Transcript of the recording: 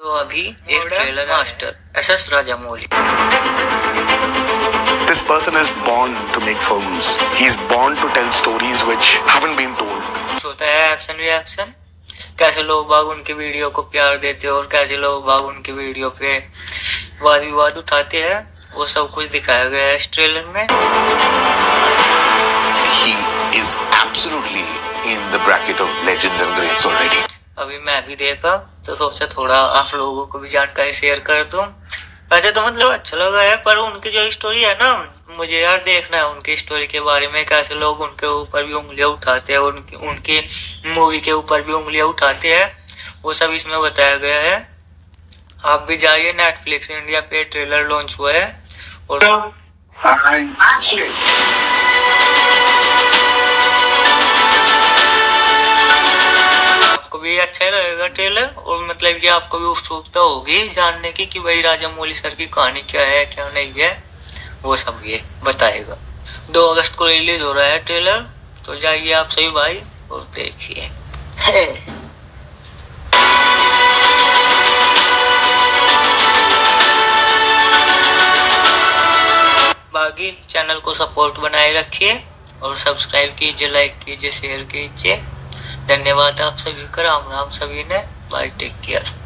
तो अभी एक trailer master S S Rajamouli. This person is born to make films. He is born to tell stories which haven't been told. होता है action reaction, कैसे लोग बाग उनके वीडियो को प्यार देते हैं और कैसे लोग बाग उनके वीडियो पे वाद विवाद उठाते हैं, वो सब कुछ दिखाया गया है इस ट्रेलर में। He is absolutely in the bracket of legends and greats already. अभी मैं भी देखा तो सोचा थोड़ा आप लोगों को भी जानकारी शेयर कर दूं। वैसे तो मतलब अच्छा लगा है, पर उनकी जो स्टोरी है ना, मुझे यार देखना है उनकी स्टोरी के बारे में, कैसे लोग उनके ऊपर भी उंगलियां उठाते हैं, उनकी मूवी के ऊपर भी उंगलियां उठाते हैं, वो सब इसमें बताया गया है। आप भी जाइए, नेटफ्लिक्स इंडिया पे ट्रेलर लॉन्च हुआ है और भी अच्छा रहेगा ट्रेलर, और मतलब कि आपको भी उत्सुकता होगी जानने की कि भाई राजामौली सर की कहानी क्या है क्या नहीं है, वो सब ये बताएगा। 2 अगस्त को रिलीज हो रहा है ट्रेलर, तो जाइए आप सभी भाई और देखिए। बाकी चैनल को सपोर्ट बनाए रखिए और सब्सक्राइब कीजिए, लाइक कीजिए, शेयर कीजिए। धन्यवाद आप सभी का, राम राम सभी ने, बाय, टेक केयर।